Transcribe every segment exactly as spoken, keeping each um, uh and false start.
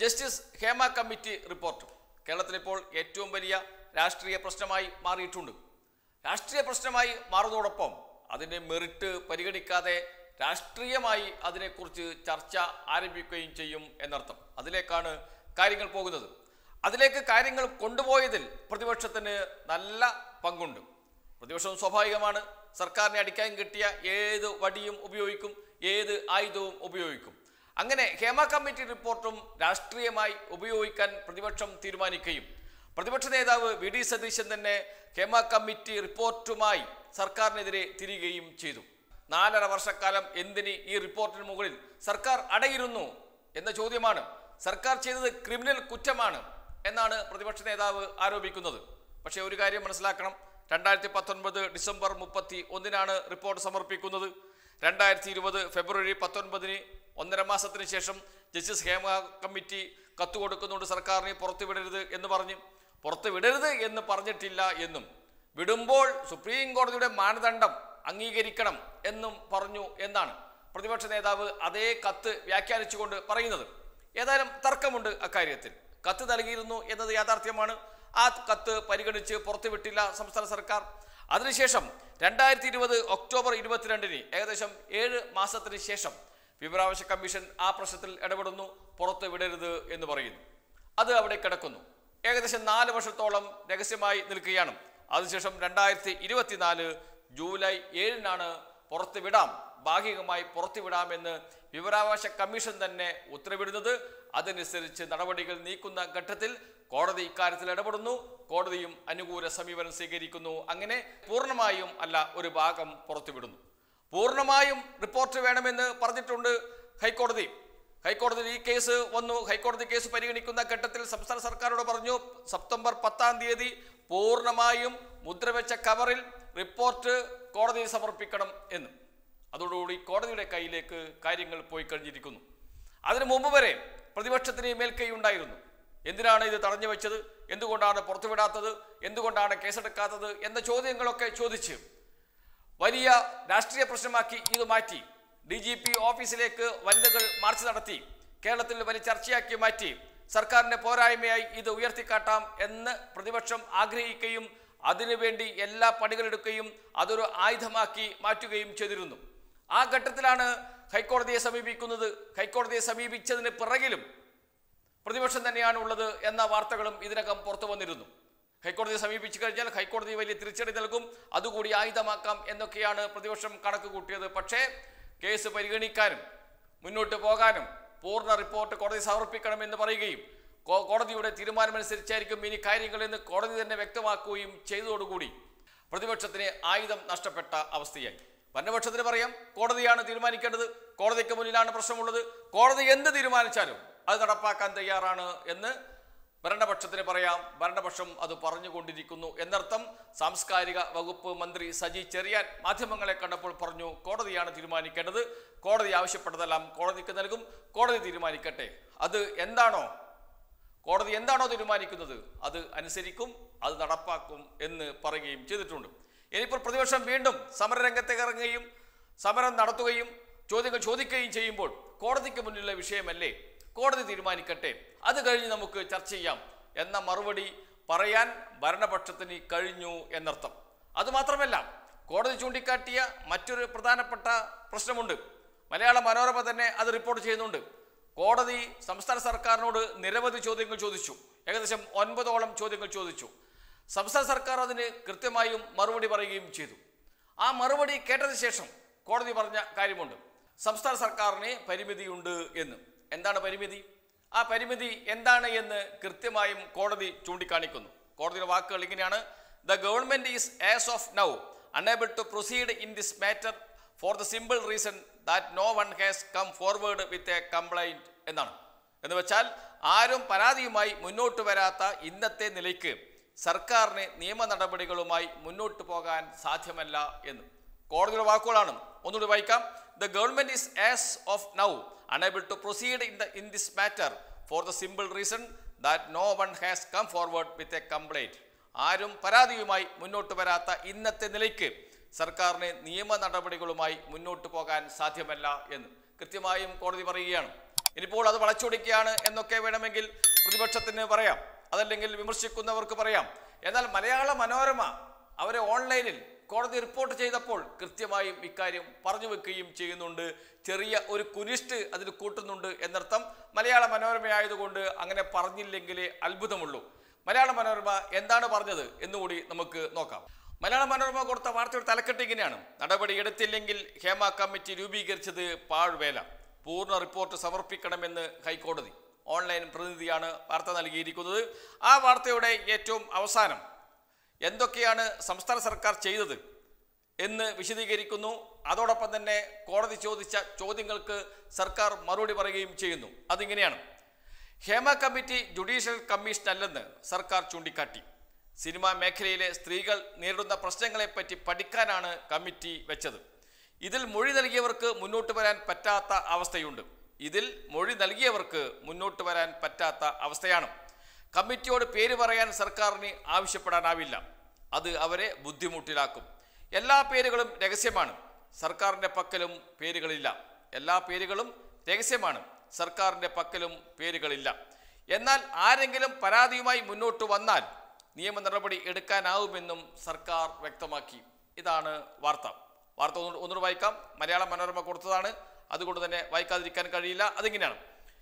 Justice Hema committee report കേരളത്തിലിപ്പോൾ ഏറ്റവും വലിയ രാഷ്ട്രീയ പ്രശ്നമായി മാറിയിട്ടുണ്ട്. രാഷ്ട്രീയ പ്രശ്നമായി മാറുന്നതോടൊപ്പം അതിൻ്റെ മെറിറ്റ് പരിഗണിക്കാതെ രാഷ്ട്രീയമായി അതിനെക്കുറിച്ച് ചർച്ച ആരംഭിക്കുകയും ചെയ്യും എന്നർത്ഥം. അതിലേക്കാണ് കാര്യങ്ങൾ പോകുന്നത്. അതിലേക്ക് കാര്യങ്ങൾ കൊണ്ടുപോയതിൽ പ്രതിപക്ഷത്തിന് നല്ല പങ്കുണ്ട്. പ്രതിപക്ഷം സ്വാഭാവികമാണ്, സർക്കാരിനെ അടിക്കാൻ കിട്ടിയ ഏത് വടിയും ഉപയോഗിക്കും, ഏത് ആയുധവും ഉപയോഗിക്കും. അങ്ങനെ ഹേമ കമ്മിറ്റി റിപ്പോർട്ടും രാഷ്ട്രീയമായി ഉപയോഗിക്കാൻ പ്രതിപക്ഷം തീരുമാനിക്കുകയും പ്രതിപക്ഷ നേതാവ് വി ഡി സതീശൻ തന്നെ ഹേമ കമ്മിറ്റി റിപ്പോർട്ടുമായി സർക്കാരിനെതിരെ തിരികുകയും ചെയ്തു. നാലര വർഷക്കാലം എന്തിന് ഈ റിപ്പോർട്ടിന് മുകളിൽ സർക്കാർ അടയിരുന്നു എന്ന ചോദ്യമാണ്. സർക്കാർ ചെയ്തത് ക്രിമിനൽ കുറ്റമാണ് എന്നാണ് പ്രതിപക്ഷ നേതാവ് ആരോപിക്കുന്നത്. പക്ഷേ ഒരു കാര്യം മനസ്സിലാക്കണം, രണ്ടായിരത്തി പത്തൊൻപത് ഡിസംബർ മുപ്പത്തി ഒന്നിനാണ് റിപ്പോർട്ട് സമർപ്പിക്കുന്നത്. രണ്ടായിരത്തി ഇരുപത് ഫെബ്രുവരി പത്തൊൻപതിന് ഒന്നര മാസത്തിന് ശേഷം ജസ്റ്റിസ് ഹേമ കമ്മിറ്റി കത്ത് കൊടുക്കുന്നുണ്ട് സർക്കാരിനെ പുറത്തു വിടരുത് എന്ന് പറഞ്ഞ്. പുറത്തു വിടരുത് എന്ന് പറഞ്ഞിട്ടില്ല എന്നും വിടുമ്പോൾ സുപ്രീം കോടതിയുടെ മാനദണ്ഡം അംഗീകരിക്കണം എന്നും പറഞ്ഞു എന്നാണ് പ്രതിപക്ഷ നേതാവ് അതേ കത്ത് വ്യാഖ്യാനിച്ചുകൊണ്ട് പറയുന്നത്. ഏതായാലും തർക്കമുണ്ട് അക്കാര്യത്തിൽ. കത്ത് നൽകിയിരുന്നു എന്നത് യാഥാർത്ഥ്യമാണ്. ആ കത്ത് പരിഗണിച്ച് പുറത്തുവിട്ടില്ല സംസ്ഥാന സർക്കാർ. അതിനുശേഷം രണ്ടായിരത്തി ഇരുപത് ഒക്ടോബർ ഇരുപത്തിരണ്ടിന് ഏകദേശം ഏഴ് മാസത്തിന് ശേഷം വിവരാവകാശ കമ്മീഷൻ ആ പ്രശ്നത്തിൽ ഇടപെടുന്നു, പുറത്ത് വിടരുത് എന്ന് പറയുന്നു. അത് അവിടെ കിടക്കുന്നു. ഏകദേശം നാല് വർഷത്തോളം രഹസ്യമായി നിൽക്കുകയാണ്. അതിനുശേഷം രണ്ടായിരത്തി ഇരുപത്തിനാല് ജൂലൈ ഏഴിനാണ് പുറത്ത് വിടാം, ഭാഗികമായി പുറത്തുവിടാമെന്ന് വിവരാവകാശ കമ്മീഷൻ തന്നെ ഉത്തരവിടുന്നത്. അതനുസരിച്ച് നടപടികൾ നീക്കുന്ന ഘട്ടത്തിൽ കോടതി ഇക്കാര്യത്തിൽ ഇടപെടുന്നു. കോടതിയും അനുകൂല സമീപനം സ്വീകരിക്കുന്നു. അങ്ങനെ പൂർണ്ണമായും അല്ല, ഒരു ഭാഗം പുറത്തുവിടുന്നു. പൂർണ്ണമായും റിപ്പോർട്ട് വേണമെന്ന് പറഞ്ഞിട്ടുണ്ട് ഹൈക്കോടതി. ഹൈക്കോടതിയിൽ ഈ കേസ് വന്നു. ഹൈക്കോടതി കേസ് പരിഗണിക്കുന്ന ഘട്ടത്തിൽ സംസ്ഥാന സർക്കാരോട് പറഞ്ഞു സെപ്റ്റംബർ പത്താം തീയതി പൂർണ്ണമായും മുദ്രവെച്ച കവറിൽ റിപ്പോർട്ട് കോടതിയിൽ സമർപ്പിക്കണം എന്ന്. അതോടുകൂടി കോടതിയുടെ കയ്യിലേക്ക് കാര്യങ്ങൾ പോയി കഴിഞ്ഞിരിക്കുന്നു. അതിനു മുമ്പ് വരെ പ്രതിപക്ഷത്തിന് മേൽക്കൈ ഉണ്ടായിരുന്നു. എന്തിനാണ് ഇത് തടഞ്ഞു വെച്ചത്, എന്തുകൊണ്ടാണ് പുറത്തുവിടാത്തത്, എന്തുകൊണ്ടാണ് കേസെടുക്കാത്തത് എന്ന ചോദ്യങ്ങളൊക്കെ ചോദിച്ച് വലിയ രാഷ്ട്രീയ പ്രശ്നമാക്കി ഇത് മാറ്റി. ഡി ജി പി ഓഫീസിലേക്ക് വനിതകൾ മാർച്ച് നടത്തി. കേരളത്തിൽ വലിയ ചർച്ചയാക്കി മാറ്റി. സർക്കാരിന്റെ പോരായ്മയായി ഇത് ഉയർത്തിക്കാട്ടാം എന്ന് പ്രതിപക്ഷം ആഗ്രഹിക്കുകയും അതിനുവേണ്ടി എല്ലാ പണികളെടുക്കുകയും അതൊരു ആയുധമാക്കി മാറ്റുകയും ചെയ്തിരുന്നു. ആ ഘട്ടത്തിലാണ് ഹൈക്കോടതിയെ സമീപിക്കുന്നത്. ഹൈക്കോടതിയെ സമീപിച്ചതിന് പിറകിലും പ്രതിപക്ഷം തന്നെയാണ് ഉള്ളത് എന്ന വാർത്തകളും ഇതിനകം പുറത്തു വന്നിരുന്നു. ഹൈക്കോടതിയെ സമീപിച്ചു കഴിഞ്ഞാൽ ഹൈക്കോടതി വലിയ തിരിച്ചടി നൽകും, അതുകൂടി ആയുധമാക്കാം എന്നൊക്കെയാണ് പ്രതിപക്ഷം കണക്ക് കൂട്ടിയത്. പക്ഷേ കേസ് പരിഗണിക്കാനും മുന്നോട്ട് പോകാനും പൂർണ്ണ റിപ്പോർട്ട് കോടതി സമർപ്പിക്കണമെന്ന് പറയുകയും കോടതിയുടെ തീരുമാനമനുസരിച്ചായിരിക്കും ഇനി കാര്യങ്ങളെന്ന് കോടതി തന്നെ വ്യക്തമാക്കുകയും ചെയ്തതോടുകൂടി പ്രതിപക്ഷത്തിന് ആയുധം നഷ്ടപ്പെട്ട അവസ്ഥയായി. ഭരണപക്ഷത്തിന് പറയാം കോടതിയാണ് തീരുമാനിക്കേണ്ടത്, കോടതിക്ക് മുന്നിലാണ് പ്രശ്നമുള്ളത്, കോടതി എന്ത് തീരുമാനിച്ചാലും അത് നടപ്പാക്കാൻ തയ്യാറാണ് എന്ന് ഭരണപക്ഷത്തിന് പറയാം. ഭരണപക്ഷം അത് പറഞ്ഞുകൊണ്ടിരിക്കുന്നു എന്നർത്ഥം. സാംസ്കാരിക വകുപ്പ് മന്ത്രി സജി ചെറിയാൻ മാധ്യമങ്ങളെ കണ്ടപ്പോൾ പറഞ്ഞു കോടതിയാണ് തീരുമാനിക്കേണ്ടത്, കോടതി ആവശ്യപ്പെട്ടതെല്ലാം കോടതിക്ക് നൽകും, കോടതി തീരുമാനിക്കട്ടെ, അത് എന്താണോ കോടതി എന്താണോ തീരുമാനിക്കുന്നത് അത് അനുസരിക്കും, അത് നടപ്പാക്കും എന്ന് പറയുകയും ചെയ്തിട്ടുണ്ട്. ഇനിയിപ്പോൾ പ്രതിപക്ഷം വീണ്ടും സമരരംഗത്തേക്ക് ഇറങ്ങുകയും സമരം നടത്തുകയും ചോദ്യങ്ങൾ ചോദിക്കുകയും ചെയ്യുമ്പോൾ കോടതിക്ക് മുന്നിലുള്ള വിഷയമല്ലേ, കോടതി തീരുമാനിക്കട്ടെ, അത് കഴിഞ്ഞ് നമുക്ക് ചർച്ച ചെയ്യാം എന്ന മറുപടി പറയാൻ ഭരണപക്ഷത്തിന് കഴിഞ്ഞു എന്നർത്ഥം. അതുമാത്രമല്ല, കോടതി ചൂണ്ടിക്കാട്ടിയ മറ്റൊരു പ്രധാനപ്പെട്ട പ്രശ്നമുണ്ട്. മലയാള മനോരമ തന്നെ അത് റിപ്പോർട്ട് ചെയ്യുന്നുണ്ട്. കോടതി സംസ്ഥാന സർക്കാരിനോട് നിരവധി ചോദ്യങ്ങൾ ചോദിച്ചു. ഏകദേശം ഒൻപതോളം ചോദ്യങ്ങൾ ചോദിച്ചു. സംസ്ഥാന സർക്കാർ അതിന് കൃത്യമായും മറുപടി പറയുകയും ചെയ്തു. ആ മറുപടി കേട്ടതിന് ശേഷം കോടതി പറഞ്ഞ കാര്യമുണ്ട്. സംസ്ഥാന സർക്കാരിന് പരിമിതിയുണ്ട് എന്ന്. എന്താണ് പരിമിതി? ആ പരിമിതി എന്താണ് എന്ന് കൃത്യമായും കോടതി ചൂണ്ടിക്കാണിക്കുന്നു. കോടതിയുടെ വാക്കുകൾ ഇങ്ങനെയാണ്: the government is as of now unable to proceed in this matter for the simple reason that no one has come forward with a complaint എന്നാണ്. എന്ന് വെച്ചാൽ ആരും പരാതിയുമായി മുന്നോട്ട് വരാത്ത ഇന്നത്തെ നിലയ്ക്ക് സർക്കാരിന് നിയമ നടപടികളുമായി മുന്നോട്ട് പോകാൻ സാധ്യമല്ല എന്ന് കോടതിയുടെ വാക്കുകളാണ്. ഒന്നുകൂടി വായിക്കാം. The government is as of now unable to proceed in the in this matter for the simple reason that no one has come forward with a complaint. ആരും പരാതിയുമായി മുന്നോട്ട് വരാത്ത ഇന്നത്തെ നിലയ്ക്ക് സർക്കാരിന് നിയമ നടപടികളുമായി മുന്നോട്ട് പോകാൻ സാധ്യമല്ല എന്ന് കൃത്യമായും കോടതി പറയുകയാണ്. ഇനിയിപ്പോൾ അത് വളച്ചൊടിക്കുകയാണ് എന്നൊക്കെ വേണമെങ്കിൽ പ്രതിപക്ഷത്തിന് പറയാം, അതല്ലെങ്കിൽ വിമർശിക്കുന്നവർക്ക് പറയാം. എന്നാൽ മലയാള മനോരമ അവരെ ഓൺലൈനിൽ കോടതി റിപ്പോർട്ട് ചെയ്തപ്പോൾ കൃത്യമായും ഇക്കാര്യം പറഞ്ഞു വെക്കുകയും ചെയ്യുന്നുണ്ട്. ചെറിയ ഒരു കുനിഷ്ട് അതിൽ കൂട്ടുന്നുണ്ട് എന്നർത്ഥം. മലയാള മനോരമയായതുകൊണ്ട് അങ്ങനെ പറഞ്ഞില്ലെങ്കിലേ അത്ഭുതമുള്ളൂ. മലയാള മനോരമ എന്താണ് പറഞ്ഞത് എന്നുകൂടി നമുക്ക് നോക്കാം. മലയാള മനോരമ കൊടുത്ത വാർത്തയുടെ തലക്കെട്ട് ഇങ്ങനെയാണ്: നടപടി എടുത്തില്ലെങ്കിൽ ഹേമ കമ്മിറ്റി രൂപീകരിച്ചത് പാഴ്വേല, പൂർണ്ണ റിപ്പോർട്ട് സമർപ്പിക്കണമെന്ന് ഹൈക്കോടതി. ഓൺലൈൻ പ്രതിനിധിയാണ് വാർത്ത നൽകിയിരിക്കുന്നത്. ആ വാർത്തയുടെ ഏറ്റവും അവസാനം എന്തൊക്കെയാണ് സംസ്ഥാന സർക്കാർ ചെയ്തത് എന്ന് വിശദീകരിക്കുന്നു. അതോടൊപ്പം തന്നെ കോടതി ചോദിച്ച ചോദ്യങ്ങൾക്ക് സർക്കാർ മറുപടി പറയുകയും ചെയ്യുന്നു. അതിങ്ങനെയാണ്: ഹേമ കമ്മിറ്റി ജുഡീഷ്യൽ കമ്മീഷൻ അല്ലെന്ന് സർക്കാർ ചൂണ്ടിക്കാട്ടി. സിനിമാ മേഖലയിലെ സ്ത്രീകൾ നേരിടുന്ന പ്രശ്നങ്ങളെപ്പറ്റി പഠിക്കാനാണ് കമ്മിറ്റി വെച്ചത്. ഇതിൽ മൊഴി നൽകിയവർക്ക് മുന്നോട്ട് വരാൻ പറ്റാത്ത അവസ്ഥയുണ്ട്. ഇതിൽ മൊഴി നൽകിയവർക്ക് മുന്നോട്ട് വരാൻ പറ്റാത്ത അവസ്ഥയാണ്. കമ്മിറ്റിയോട് പേര് പറയാൻ സർക്കാരിന് ആവശ്യപ്പെടാനാവില്ല. അത് അവരെ ബുദ്ധിമുട്ടിലാക്കും. എല്ലാ പേരുകളും രഹസ്യമാണ്. സർക്കാരിൻ്റെ പക്കലും പേരുകളില്ല. എല്ലാ പേരുകളും രഹസ്യമാണ്. സർക്കാരിൻ്റെ പക്കലും പേരുകളില്ല. എന്നാൽ ആരെങ്കിലും പരാതിയുമായി മുന്നോട്ട് വന്നാൽ നിയമ നടപടി എടുക്കാനാവുമെന്നും സർക്കാർ വ്യക്തമാക്കി. ഇതാണ് വാർത്ത. വാർത്ത ഒന്നുകൂടി വായിക്കാം. മലയാള മനോരമ കൊടുത്തതാണ്, അതുകൊണ്ട് തന്നെ വായിക്കാതിരിക്കാൻ കഴിയില്ല. അതിങ്ങനെയാണ്: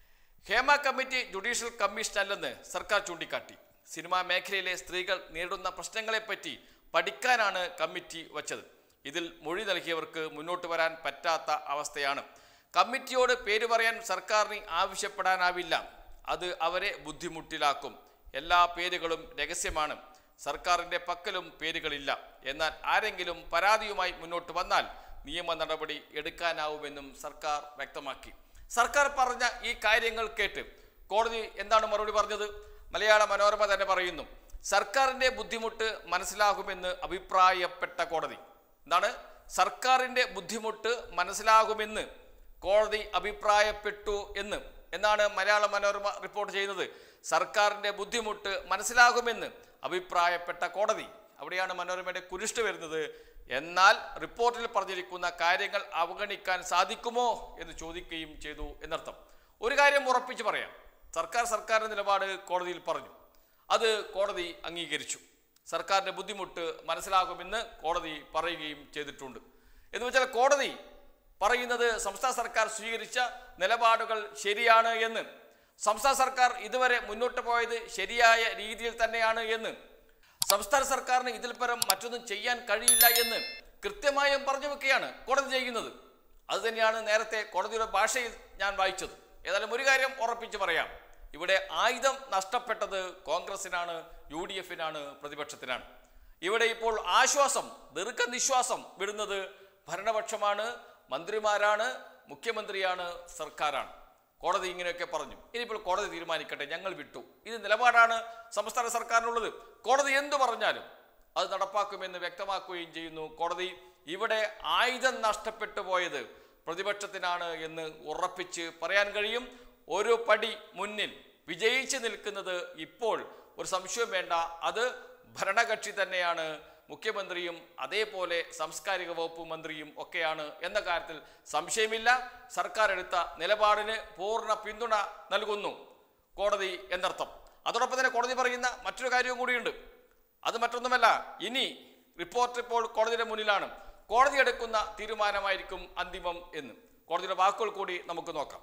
ഹേമ കമ്മിറ്റി ജുഡീഷ്യൽ കമ്മീഷൻ അല്ലെന്ന് സർക്കാർ ചൂണ്ടിക്കാട്ടി. സിനിമാ മേഖലയിലെ സ്ത്രീകൾ നേരിടുന്ന പ്രശ്നങ്ങളെപ്പറ്റി പഠിക്കാനാണ് കമ്മിറ്റി വച്ചത്. ഇതിൽ മൊഴി നൽകിയവർക്ക് മുന്നോട്ട് വരാൻ പറ്റാത്ത അവസ്ഥയാണ്. കമ്മിറ്റിയോട് പേര് പറയാൻ സർക്കാരിന് ആവശ്യപ്പെടാനാവില്ല. അത് അവരെ ബുദ്ധിമുട്ടിലാക്കും. എല്ലാ പേരുകളും രഹസ്യമാണ്. സർക്കാരിൻ്റെ പക്കലും പേരുകളില്ല. എന്നാൽ ആരെങ്കിലും പരാതിയുമായി മുന്നോട്ട് വന്നാൽ നിയമ നടപടി എടുക്കാനാവുമെന്നും സർക്കാർ വ്യക്തമാക്കി. സർക്കാർ പറഞ്ഞ ഈ കാര്യങ്ങൾ കേട്ട് കോടതി എന്താണ് മറുപടി പറഞ്ഞത്? മലയാള മനോരമ തന്നെ പറയുന്നു: സർക്കാരിൻ്റെ ബുദ്ധിമുട്ട് മനസ്സിലാകുമെന്ന് അഭിപ്രായപ്പെട്ട കോടതി. എന്താണ്? സർക്കാരിൻ്റെ ബുദ്ധിമുട്ട് മനസ്സിലാകുമെന്ന് കോടതി അഭിപ്രായപ്പെട്ടു എന്ന് എന്നാണ് മലയാള മനോരമ റിപ്പോർട്ട് ചെയ്യുന്നത്. സർക്കാരിൻ്റെ ബുദ്ധിമുട്ട് മനസ്സിലാകുമെന്ന് അഭിപ്രായപ്പെട്ട കോടതി. അവിടെയാണ് മനോരമയുടെ കുരിഷ്ട് വരുന്നത്. എന്നാൽ റിപ്പോർട്ടിൽ പറഞ്ഞിരിക്കുന്ന കാര്യങ്ങൾ അവഗണിക്കാൻ സാധിക്കുമോ എന്ന് ചോദിക്കുകയും ചെയ്തു എന്നർത്ഥം. ഒരു കാര്യം ഉറപ്പിച്ച് പറയാം: സർക്കാർ സർക്കാരിൻ്റെ നിലപാട് കോടതിയിൽ പറഞ്ഞു. അത് കോടതി അംഗീകരിച്ചു. സർക്കാരിൻ്റെ ബുദ്ധിമുട്ട് മനസ്സിലാകുമെന്ന് കോടതി പറയുകയും ചെയ്തിട്ടുണ്ട്. എന്ന് വെച്ചാൽ കോടതി പറയുന്നത് സംസ്ഥാന സർക്കാർ സ്വീകരിച്ച നിലപാടുകൾ ശരിയാണ് എന്ന്, സംസ്ഥാന സർക്കാർ ഇതുവരെ മുന്നോട്ട് പോയത് ശരിയായ രീതിയിൽ തന്നെയാണ് എന്ന്, സംസ്ഥാന സർക്കാരിന് ഇതിൽ പരം മറ്റൊന്നും ചെയ്യാൻ കഴിയില്ല എന്ന് കൃത്യമായും പറഞ്ഞു വെക്കുകയാണ് കോടതി ചെയ്യുന്നത്. അതുതന്നെയാണ് നേരത്തെ കോടതിയുടെ ഭാഷയിൽ ഞാൻ വായിച്ചത്. ഏതായാലും ഒരു കാര്യം ഉറപ്പിച്ച് പറയാം: ഇവിടെ ആയുധം നഷ്ടപ്പെട്ടത് കോൺഗ്രസിനാണ്, യു ഡി എഫിനാണ്, പ്രതിപക്ഷത്തിനാണ്. ഇവിടെ ഇപ്പോൾ ആശ്വാസം, ദീർഘനിശ്വാസം വിടുന്നത് ഭരണപക്ഷമാണ്, മന്ത്രിമാരാണ്, മുഖ്യമന്ത്രിയാണ്, സർക്കാരാണ്. കോടതി ഇങ്ങനെയൊക്കെ പറഞ്ഞു. ഇനിയിപ്പോൾ കോടതി തീരുമാനിക്കട്ടെ, ഞങ്ങൾ വിട്ടു. ഇത് നിലപാടാണ് സംസ്ഥാന സർക്കാരിനുള്ളത്. കോടതി എന്തു പറഞ്ഞാലും അത് നടപ്പാക്കുമെന്ന് വ്യക്തമാക്കുകയും ചെയ്യുന്നു കോടതി. ഇവിടെ ആയുധം നഷ്ടപ്പെട്ടു പോയത് പ്രതിപക്ഷത്തിനാണ് എന്ന് ഉറപ്പിച്ച് പറയാൻ കഴിയും. ഒരു പടി മുന്നിൽ വിജയിച്ച് നിൽക്കുന്നത് ഇപ്പോൾ ഒരു സംശയം വേണ്ട, അത് ഭരണകക്ഷി തന്നെയാണ്. മുഖ്യമന്ത്രിയും അതേപോലെ സാംസ്കാരിക വകുപ്പ് മന്ത്രിയും ഒക്കെയാണ് എന്ന കാര്യത്തിൽ സംശയമില്ല. സർക്കാർ എടുത്ത നിലപാടിന് പൂർണ്ണ പിന്തുണ നൽകുന്നു കോടതി എന്നർത്ഥം. അതോടൊപ്പം തന്നെ കോടതി പറയുന്ന മറ്റൊരു കാര്യവും കൂടിയുണ്ട്. അത് മറ്റൊന്നുമല്ല, ഇനി റിപ്പോർട്ട് ഇപ്പോൾ കോടതിയുടെ മുന്നിലാണ്. കോടതി എടുക്കുന്ന തീരുമാനമായിരിക്കും അന്തിമം എന്ന് കോടതിയുടെ വാക്കുകൾ കൂടി നമുക്ക് നോക്കാം.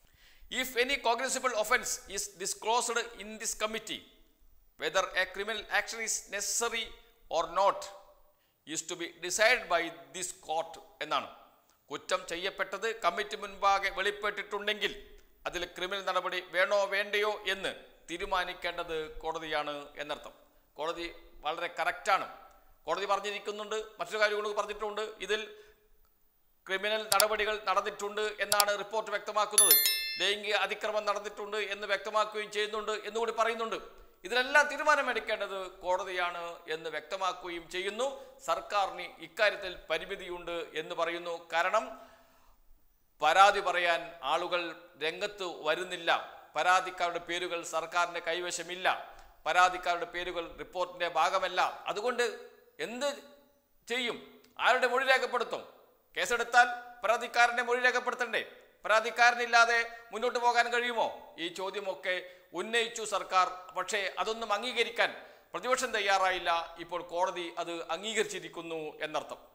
If any cognizable offence is disclosed in this committee, whether a criminal action is necessary or not, is to be decided by this court എന്നാണ്. കുറ്റം ചെയ്യപ്പെട്ടത് കമ്മിറ്റി മുൻപാകെ വെളിപ്പെട്ടിട്ടുണ്ടെങ്കിൽ അതിൽ ക്രിമിനൽ നടപടി വേണോ വേണ്ടയോ എന്ന് തീരുമാനിക്കേണ്ടത് കോടതിയാണ് എന്നർത്ഥം. കോടതി വളരെ കറക്റ്റാണ്. കോടതി പറഞ്ഞിരിക്കുന്നുണ്ട്, മറ്റൊരു കാര്യം കൂടി പറഞ്ഞിട്ടുണ്ട്. ഇതിൽ ക്രിമിനൽ നടപടികൾ നടന്നിട്ടുണ്ട് എന്നാണ് റിപ്പോർട്ട് വ്യക്തമാക്കുന്നത്. ലൈംഗിക അതിക്രമം നടന്നിട്ടുണ്ട് എന്ന് വ്യക്തമാക്കുകയും ചെയ്യുന്നുണ്ട് എന്നുകൂടി പറയുന്നുണ്ട്. ഇതിലെല്ലാം തീരുമാനമെടുക്കേണ്ടത് കോടതിയാണ് എന്ന് വ്യക്തമാക്കുകയും ചെയ്യുന്നു. സർക്കാരിന് ഇക്കാര്യത്തിൽ പരിമിതിയുണ്ട് എന്ന് പറയുന്നു. കാരണം പരാതി പറയാൻ ആളുകൾ രംഗത്ത് വരുന്നില്ല. പരാതിക്കാരുടെ പേരുകൾ സർക്കാരിൻ്റെ കൈവശമില്ല. പരാതിക്കാരുടെ പേരുകൾ റിപ്പോർട്ടിൻ്റെ ഭാഗമല്ല. അതുകൊണ്ട് എന്ത് ചെയ്യും? ആരുടെ മൊഴി രേഖപ്പെടുത്തും? കേസെടുത്താൽ പരാതിക്കാരൻ്റെ മൊഴി രേഖപ്പെടുത്തണ്ടേ? പരാതിക്കാരനില്ലാതെ മുന്നോട്ട് പോകാൻ കഴിയുമോ? ഈ ചോദ്യമൊക്കെ ഉന്നയിച്ചു സർക്കാർ. പക്ഷേ അതൊന്നും അംഗീകരിക്കാൻ പ്രതിപക്ഷം തയ്യാറായില്ല. ഇപ്പോൾ കോടതി അത് അംഗീകരിച്ചിരിക്കുന്നു എന്നർത്ഥം.